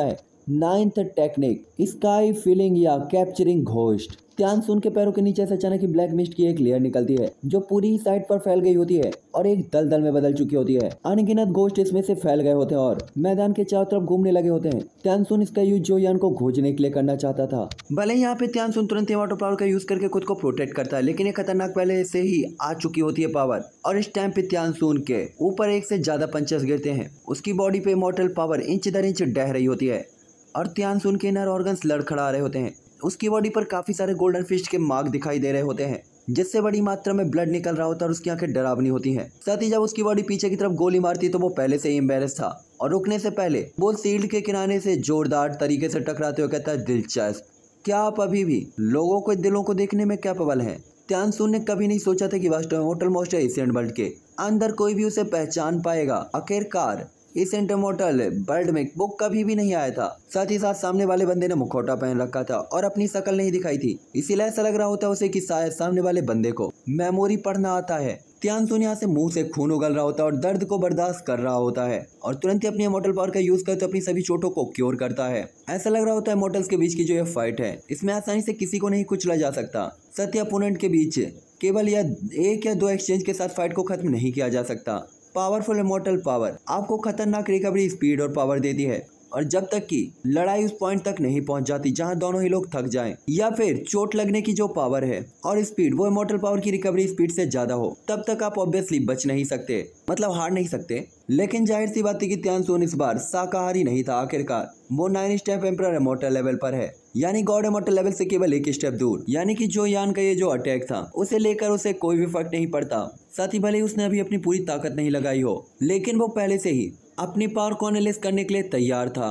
नाइन्थ टेक्निक, स्काई फिलिंग या कैप्चरिंग घोस्ट। त्यानसुन के पैरों के नीचे से अचानक ही ब्लैक मिस्ट की एक लेयर निकलती है जो पूरी साइड पर फैल गई होती है और एक दलदल में बदल चुकी होती है। अनगिनत घोस्ट इसमें से फैल गए होते हैं और मैदान के चारों तरफ घूमने लगे होते हैं। त्यानसुन इसका यूज जोयान को खोजने के लिए करना चाहता था। भले ही यहाँ पे त्यानसुन तुरंत वाटर पावर का यूज करके खुद को प्रोटेक्ट करता है, लेकिन ये खतरनाक पहले से ही आ चुकी होती है पावर, और इस टाइम पे त्यानसुन के ऊपर एक से ज्यादा पंचेस गिरते हैं। उसकी बॉडी पे इमॉर्टल पावर इंच दर इंच ढह रही होती है और त्यानसुन के इनर ऑर्गन्स लड़खड़ा रहे होते हैं। उसकी बॉडी पर काफी सारे गोल्डन फिश के मार्क दिखाई दे रहे होते हैं, जिससे बड़ी मात्रा में ब्लड निकल रहा होता है और उसकी आंखें डरावनी होती हैं। साथ ही जब उसकी बॉडी पीछे की तरफ गोली मारती तो वो पहले से ही एम्बेरस था और रुकने से पहले वो शील्ड के किनारे से जोरदार तरीके से टकराते हुए कहता है, दिलचस्प, क्या आप अभी भी लोगों के दिलों को देखने में कैपेबल हैं? त्यानसुन ने कभी नहीं सोचा था कि वास्तव में होटल मोस्टर एशियन वर्ल्ड के अंदर कोई भी उसे पहचान पाएगा। आखिरकार इस इंटरमोटल वर्ल्ड में वो कभी भी नहीं आया था। साथ ही साथ सामने वाले बंदे ने मुखौटा पहन रखा था और अपनी शक्ल नहीं दिखाई थी, इसीलिए ऐसा लग रहा होता उसे कि शायद सामने वाले बंदे को मेमोरी पढ़ना आता है। त्यानसुन यहाँ से मुंह से खून उगल रहा होता है और दर्द को बर्दाश्त कर रहा होता है और तुरंत ही अपनी इमॉर्टल पावर का यूज करते अपनी सभी चोटों को क्योर करता है। ऐसा लग रहा होता है इमॉर्टल्स के बीच की जो ये फाइट है इसमें आसानी से किसी को नहीं कुचला जा सकता। सत्य अपोनेंट के बीच केवल एक या दो एक्सचेंज के साथ फाइट को खत्म नहीं किया जा सकता। पावरफुल इमॉर्टल पावर आपको खतरनाक रिकवरी स्पीड और पावर देती है, और जब तक कि लड़ाई उस पॉइंट तक नहीं पहुंच जाती जहां दोनों ही लोग थक जाएं या फिर चोट लगने की जो पावर है और स्पीड वो इमॉर्टल पावर की रिकवरी स्पीड से ज्यादा हो, तब तक आप ऑब्वियसली बच नहीं सकते, मतलब हार नहीं सकते। लेकिन जाहिर सी बात है कि त्यानसुन इस बार शाकाहारी नहीं था। आखिरकार वो 9 स्टेप एम्परर इमॉर्टल लेवल पर है, यानी गॉड इमॉर्टल लेवल से केवल एक स्टेप दूर, यानी कि जोयान का ये जो अटैक था उसे लेकर उसे कोई भी फर्क नहीं पड़ता। साथ ही भले ही उसने अभी अपनी पूरी ताकत नहीं लगाई हो, लेकिन वो पहले से ही अपनी पावर को एनालाइज करने के लिए तैयार था।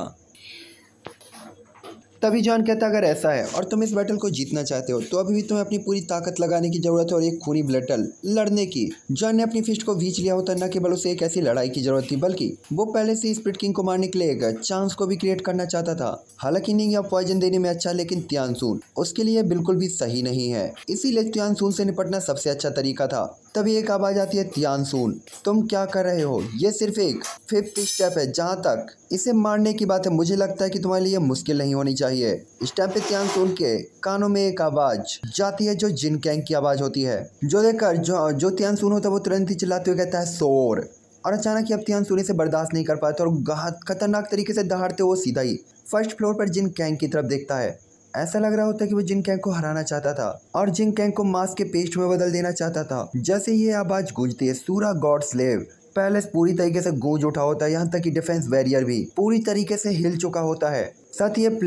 तभी जॉन कहता, अगर ऐसा है और तुम इस बैटल को जीतना चाहते हो तो अभी भी तुम्हें अपनी पूरी ताकत लगाने की जरूरत है और एक खूनी बैटल लड़ने की। जॉन ने अपनी फिस्ट को खींच लिया होता, न केवल उसे एक ऐसी लड़ाई की जरूरत थी बल्कि वो पहले से स्पिरिट किंग को मारने के लिए एक चांस को भी क्रिएट करना चाहता था। हालांकि निंग या पॉइजन देने में अच्छा, लेकिन त्यानसुन उसके लिए बिल्कुल भी सही नहीं है, इसीलिए त्यानसुन से निपटना सबसे अच्छा तरीका था। तभी एक आवाज आती है, त्यानसुन तुम क्या कर रहे हो? ये सिर्फ एक 5th स्टेप है, जहाँ तक इसे मारने की बात है मुझे लगता है कि तुम्हारे लिए मुश्किल नहीं होनी चाहिए। इस टाइम पे त्यानसुन के कानों में एक आवाज जाती है जो जिन कैंग की आवाज होती है, जो देखकर जो त्यानसुन होता है वो तुरंत ही चिल्लाते हुए कहता है, सोर। और अचानक ही अब त्यानसुन इसे बर्दाश्त नहीं कर पाता और खतरनाक तरीके से दहाड़ते हुए सीधा ही फर्स्ट फ्लोर पर जिन कैंग की तरफ देखता है। ऐसा लग रहा होता है कि वो जिन कैंग को हराना चाहता था और जिन कैंग को मांस के पेस्ट में बदल देना चाहता था। जैसे ये आवाज गूंजती है, सूरा गॉड स्लेव पैलेस पूरी तरीके से गूंज उठा होता है, यहाँ तक कि डिफेंस बैरियर भी पूरी तरीके से हिल चुका होता है। साथ ही ये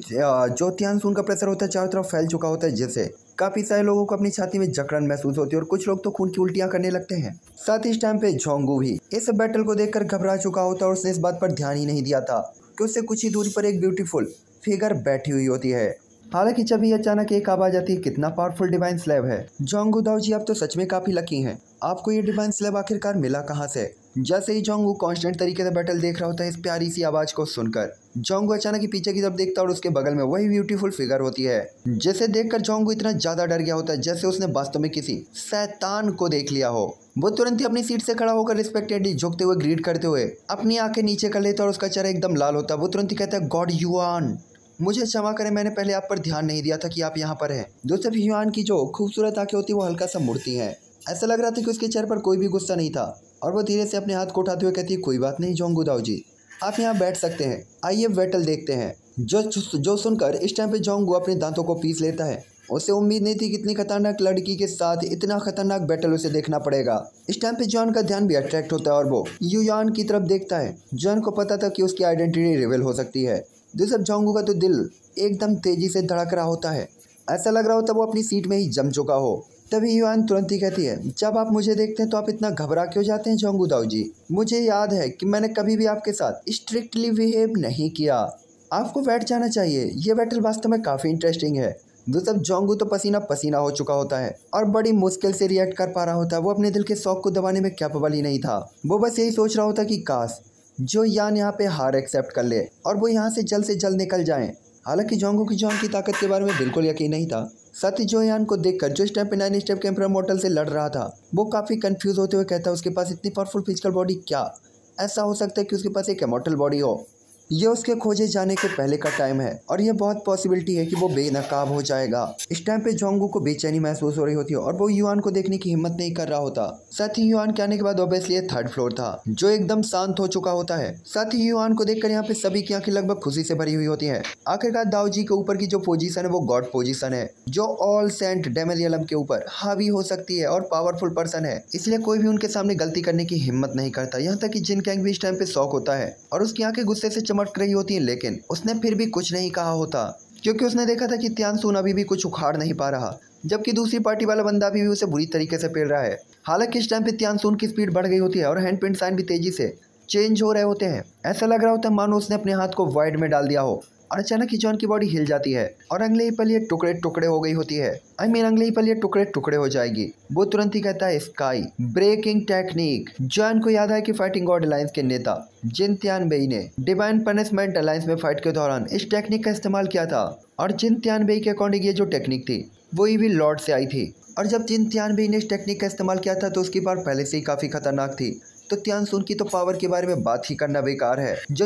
जो त्यानसुन का प्रेशर होता है चारों तरफ फैल चुका होता है, जिससे काफी सारे लोगों को अपनी छाती में जकड़न महसूस होती है और कुछ लोग तो खून की उल्टियां करने लगते हैं। साथ ही इस टाइम पे जोंगू भी इस बैटल को देखकर घबरा चुका होता है और उसने इस बात पर ध्यान ही नहीं दिया था कि उससे कुछ ही दूरी पर एक ब्यूटीफुल फिगर बैठी हुई होती है। हालांकि जब ही अचानक एक आवाज आती है, कितना पावरफुल डिवाइन स्लेव है। जोंगू दाओ जी आप तो सच में काफी लकी हैं, आपको ये डिवाइन स्लेव आखिरकार मिला कहाँ से? जैसे ही जोंगू कांस्टेंट तरीके से बैटल देख रहा होता है, इस प्यारी सी आवाज को सुनकर जोंगू अचानक ही पीछे की तरफ देखता है और उसके बगल में वही ब्यूटीफुल फिगर होती है, जिसे देखकर जोंगू इतना ज्यादा डर गया होता है जैसे उसने वास्तव में किसी शैतान को देख लिया हो। वो तुरंत ही अपनी सीट से खड़ा होकर रिस्पेक्टेडली झुकते हुए ग्रीट करते हुए अपनी आंखें नीचे कर लेता है और उसका चेहरा एकदम लाल होता है। वो तुरंत ही कहता है, गॉड युआन मुझे क्षमा करें, मैंने पहले आप पर ध्यान नहीं दिया था कि आप यहाँ पर हैं। दोस्तों युआन की जो खूबसूरत आंखें होती है वो हल्का सा मुड़ती हैं। ऐसा लग रहा था कि उसके चेहरे पर कोई भी गुस्सा नहीं था और वो धीरे से अपने हाथ को उठाते हुए कहती है, कोई बात नहीं जोंगू दाओ जी, आप यहाँ बैठ सकते हैं, आइए बैटल देखते हैं। जो सुनकर इस टाइम पे जोंगू अपने दांतों को पीस लेता है। उसे उम्मीद नहीं थी कि इतनी खतरनाक लड़की के साथ इतना खतरनाक बैटल उसे देखना पड़ेगा। इस टाइम पे जॉन का ध्यान भी अट्रैक्ट होता है और वो युआन की तरफ देखता है। जॉन को पता था कि उसकी आइडेंटिटी रिवील हो सकती है। दूसरा जोंगू का तो दिल एकदम तेजी से धड़क रहा होता है, ऐसा लग रहा होता है वो अपनी सीट में ही जम चुका हो। तभी युआन तुरंत ही कहती है, जब आप मुझे देखते हैं तो आप इतना घबरा क्यों जाते हैं जोंगू दाओ जी? मुझे याद है कि मैंने कभी भी आपके साथ स्ट्रिक्टली बिहेव नहीं किया, आपको बैठ जाना चाहिए, ये बैटल वास्तव में काफ़ी इंटरेस्टिंग है। दूसरा जोंगू तो पसीना पसीना हो चुका होता है और बड़ी मुश्किल से रिएक्ट कर पा रहा होता है। वो अपने दिल के शौक को दबाने में कैपेबल ही नहीं था। वो बस यही सोच रहा होता कि काश जो यान यहाँ पे हार एक्सेप्ट कर ले और वो यहाँ से जल्द निकल जाएं। हालांकि जोंगू की जॉन की ताकत के बारे में बिल्कुल यकीन नहीं था। साथ ही जो यान को देखकर जो इस टाइम पे 9 स्टेप के एम्परर मॉडल से लड़ रहा था, वो काफ़ी कंफ्यूज होते हुए कहता है, उसके पास इतनी पावरफुल फिजिकल बॉडी क्या ऐसा हो सकता है कि उसके पास एक इमॉर्टल बॉडी हो? ये उसके खोजे जाने के पहले का टाइम है और ये बहुत पॉसिबिलिटी है कि वो बेनकाब हो जाएगा। इस टाइम पे जोंगू को बेचैनी महसूस हो रही होती है और वो युआन को देखने की हिम्मत नहीं कर रहा होता। साथ ही युआन के आने के बाद ऑब्वियसली ये थर्ड फ्लोर था जो एकदम शांत हो चुका होता है। साथ ही युआन को देखकर यहाँ पे सभी की आंखें लगभग खुशी से भरी हुई होती है। आखिरकार दाऊजी के ऊपर की जो पोजीशन है वो गॉड पोजीशन है जो ऑल सेंट डेमेरियलम के ऊपर हावी हो सकती है और पावरफुल पर्सन है, इसलिए कोई भी उनके सामने गलती करने की हिम्मत नहीं करता। यहाँ तक कि जिन कैंग भी इस टाइम पे शॉक होता है और उसकी आंखें गुस्से से चमक रही होती है, लेकिन उसने फिर भी कुछ नहीं कहा होता क्योंकि उसने देखा था कि त्यानसून अभी भी कुछ उखाड़ नहीं पा रहा, जबकि दूसरी पार्टी वाला बंदा भी उसे बुरी तरीके से पेल रहा है। हालांकि इस टाइम पे त्यानसून की स्पीड बढ़ गई होती है और हैंड प्रिंट साइन भी तेजी से चेंज हो रहे होते हैं। ऐसा लग रहा होता है मानो उसने अपने हाथ को वाइड में डाल दिया हो और अचानक ही जॉन की बॉडी हिल जाती है और अगले ही पल ये टुकड़े टुकड़े हो गई होती है। अगले ही पल ये टुकड़े टुकड़े हो जाएगी। वो तुरंत ही कहता है स्काई ब्रेकिंग टेक्निक। जॉन को याद है कि फाइटिंग गॉड अलायंस के नेता जिन तियानबेई ने डिवाइन पनिशमेंट अलायंस में फाइट के दौरान इस टेक्निक का इस्तेमाल किया था और जिन तियानबेई के अकॉर्डिंग ये जो टेक्निक थी वो इविल लॉर्ड से आई थी। और जब जिन तियानबेई ने इस टेक्निक का इस्तेमाल किया था तो उसकी पावर पहले से ही काफी खतरनाक थी, तो त्यानसून की तो पावर के बारे में बात ही करना बेकार है जो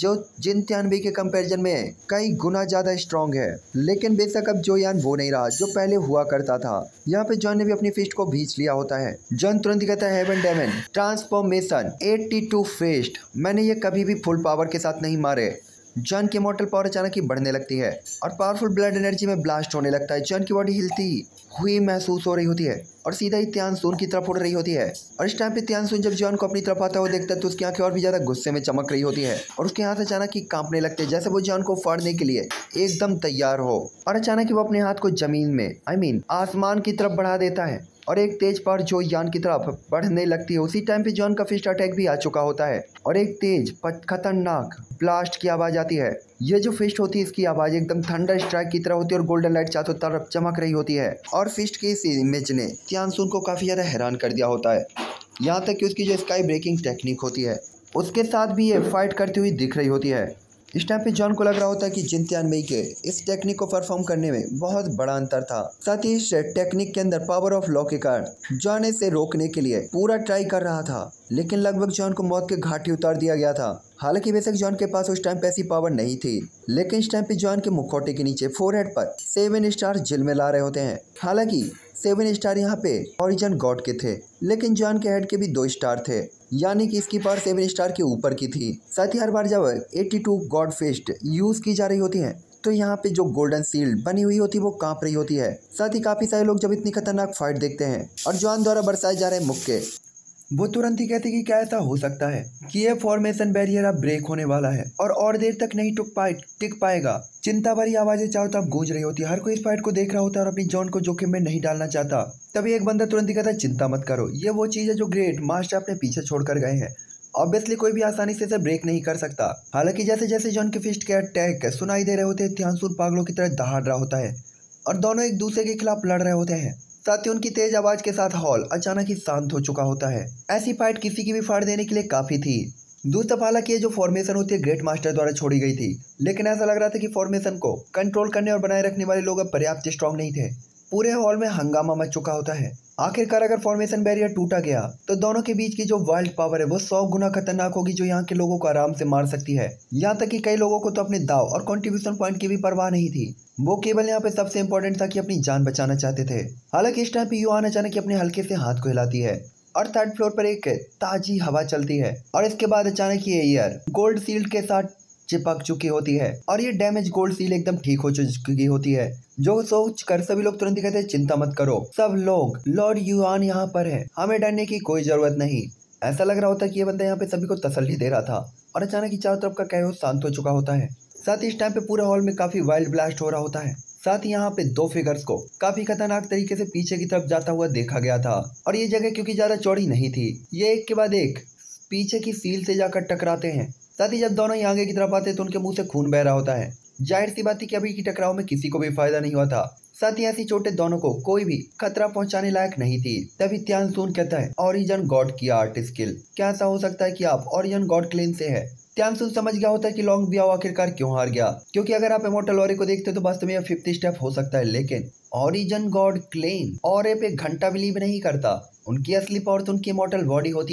जिन त्यानबेई के कंपैरिजन में कई गुना ज्यादा स्ट्रांग है। लेकिन बेशक अब जोयान वो नहीं रहा जो पहले हुआ करता था। यहाँ पे जॉन ने भी अपनी फिस्ट को भींच लिया होता है। जॉन तुरंत ही कहता है हेवन डेमन ट्रांसफॉर्मेशन 82 फिस्ट। मैंने ये कभी भी फुल पावर के साथ नहीं मारे। जॉन की मॉर्टल पावर अचानक ही बढ़ने लगती है और पावरफुल ब्लड एनर्जी में ब्लास्ट होने लगता है। जॉन की बॉडी हिलती हुई महसूस हो रही होती है और सीधा ही त्यानसून की तरफ उड़ रही होती है। और इस टाइम पे त्यानसून जब जॉन को अपनी तरफ आता हुआ देखता है तो उसकी आंखें और भी ज्यादा गुस्से में चमक रही होती है और उसके हाथ अचानक ही कांपने लगते हैं जैसे वो जॉन को फाड़ने के लिए एकदम तैयार हो। और अचानक ही वो अपने हाथ को जमीन में आसमान की तरफ बढ़ा देता है और एक तेज पावर जो यान की तरफ बढ़ने लगती है। उसी टाइम पे जॉन का फिस्ट अटैक भी आ चुका होता है और एक तेज खतरनाक ब्लास्ट की आवाज आती है। ये जो फिस्ट होती है इसकी आवाज एकदम थंडर स्ट्राइक की तरह होती है और गोल्डन लाइट चारों तरफ चमक रही होती है। और फिस्ट की इस इमेज ने त्यानसून को काफी ज्यादा हैरान कर दिया होता है, यहाँ तक कि उसकी जो स्काई ब्रेकिंग टेक्निक होती है उसके साथ भी ये फाइट करती हुई दिख रही होती है। इस टाइम पे जॉन को लग रहा होता है कि जिन त्यानबेई के इस टेक्निक को परफॉर्म करने में बहुत बड़ा अंतर था। साथ ही इस टेक्निक के अंदर पावर ऑफ लॉ के कारण जॉन इसे रोकने के लिए पूरा ट्राई कर रहा था, लेकिन लगभग जॉन को मौत के घाट ही उतार दिया गया था। हालांकि बेशक जॉन के पास उस टाइम पे ऐसी पावर नहीं थी, लेकिन इस टाइम पे जॉन के मुखौटे के नीचे फोरहेड पर 7 स्टार झिलमिला रहे होते हैं। हालांकि 7 स्टार यहाँ पे ओरिजिन गॉड के थे, लेकिन जॉन के हेड के भी 2 स्टार थे, यानी कि इसकी पावर 7 स्टार के ऊपर की थी। साथ ही हर बार जब 82 गॉड फिस्ट यूज की जा रही होती है तो यहाँ पे जो गोल्डन सील्ड बनी हुई होती है वो कांप रही होती है। साथ ही काफी सारे लोग जब इतनी खतरनाक फाइट देखते हैं और जॉन द्वारा बरसाए जा रहे मुक्के, वो तुरंत ही कहते कि क्या ऐसा हो सकता है कि ये फॉर्मेशन बैरियर अब ब्रेक होने वाला है और देर तक नहीं टिक पाएगा। चिंता भरी आवाजें चारों तरफ गूंज रही होती है। हर कोई इस फाइट को देख रहा होता है और अपनी जॉन को जोखिम में नहीं डालना चाहता। तभी एक बंदा तुरंत ही कहता है चिंता मत करो, ये वो चीज है जो ग्रेट मास्टर अपने पीछे छोड़कर गए हैं। ऑब्वियसली कोई भी आसानी से इसे ब्रेक नहीं कर सकता। हालांकि जैसे जैसे जॉन के फिस्ट के अटैक सुनाई दे रहे होते हैं त्यानसून पागलों की तरह दहाड़ रहा होता है और दोनों एक दूसरे के खिलाफ लड़ रहे होते हैं। साथ ही उनकी तेज आवाज के साथ हॉल अचानक ही शांत हो चुका होता है। ऐसी फाइट किसी की भी फाड़ देने के लिए काफी थी। दूसरी तरफ हालांकि ये जो फॉर्मेशन होती है ग्रेट मास्टर द्वारा छोड़ी गई थी, लेकिन ऐसा लग रहा था कि फॉर्मेशन को कंट्रोल करने और बनाए रखने वाले लोग अब पर्याप्त स्ट्रांग नहीं थे। पूरे हॉल में हंगामा मच चुका होता है। आखिरकार अगर फॉर्मेशन बैरियर टूटा गया तो दोनों के बीच की जो वाइल्ड पावर है वो 100 गुना खतरनाक होगी जो यहाँ के लोगों को आराम से मार सकती है। यहाँ तक कि कई लोगों को तो अपने दाव और कंट्रीब्यूशन पॉइंट की भी परवाह नहीं थी। वो केवल यहाँ पे सबसे इंपॉर्टेंट था कि अपनी जान बचाना चाहते थे। हालांकि इस टाइम पे युआन अचानक अपने हल्के से हाथ को हिलाती है और थर्ड फ्लोर पर एक ताजी हवा चलती है और इसके बाद अचानक ये एयर गोल्ड सील्ड के साथ चिपक चुकी होती है और ये डैमेज गोल्ड सील एकदम ठीक हो चुकी होती है, जो सोच कर सभी लोग तुरंत कहते हैं चिंता मत करो सब लोग, लॉर्ड युआन यहाँ पर है, हमें डरने की कोई जरूरत नहीं। ऐसा लग रहा होता है कि ये बंदा यहाँ पे सभी को तसल्ली दे रहा था और अचानक ही चारों तरफ का कैओस शांत हो चुका होता है। साथ ही इस टाइम पे पूरे हॉल में काफी वाइल्ड ब्लास्ट हो रहा होता है। साथ ही यहाँ पे 2 फिगर्स को काफी खतरनाक तरीके से पीछे की तरफ जाता हुआ देखा गया था और ये जगह क्योंकि ज्यादा चौड़ी नहीं थी, ये एक के बाद एक पीछे की सील से जाकर टकराते हैं। साथ ही जब दोनों ही आगे की तरफ आते तो उनके मुंह से खून बह रहा होता है। जाहिर सी बात थी कि अभी की टकराव में किसी को भी फायदा नहीं हुआ था। साथ ही ऐसी चोटें दोनों को कोई भी खतरा पहुंचाने लायक नहीं थी। तभी त्यानसून कहता है ओरिजिन गॉड की आर्ट स्किल, क्या ऐसा हो सकता है कि आप ओरिजिन गॉड क्लेन से है। त्यानसून समझ गया होता है कि लॉन्ग बियाओ आखिरकार क्यों हार गया, क्योंकि अगर आप इमॉर्टल ऑरे को देखते तो वास्तव में यह 50 स्टेप हो सकता है, लेकिन ओरिजिन गॉड क्लेन ऑरे पे घंटा बिलीव नहीं करता। उनकी असली पावर तो उनकी इमॉर्टल बॉडी होती है।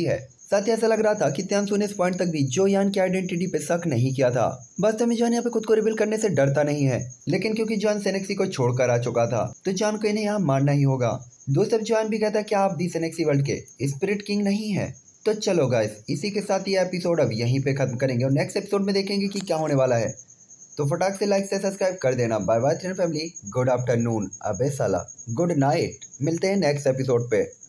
साथ ही ऐसा लग रहा था कि त्यांसू ने इस पॉइंट तक भी जो यान की आइडेंटिटी पे शक नहीं किया था। वास्तव में जॉन यहाँ पे खुद को रिवील करने से डरता नहीं है, लेकिन क्योंकि जॉन सेनेक्सी को छोड़कर आ चुका था तो जॉन को इन्हें यहाँ मारना ही होगा। दोस्तों जॉन भी कहता कि आप भी सेनेक्सी वर्ल्ड के स्पिरिट किंग नहीं है। तो चलो गाइस, इसी के साथ ये एपिसोड अब यहीं पे खत्म करेंगे और नेक्स्ट एपिसोड में देखेंगे कि क्या होने वाला है। तो फटाक से लाइक से सब्सक्राइब कर देना। Bye bye family, good afternoon, अबे साला गुड नाइट। मिलते हैं नेक्स्ट एपिसोड पे।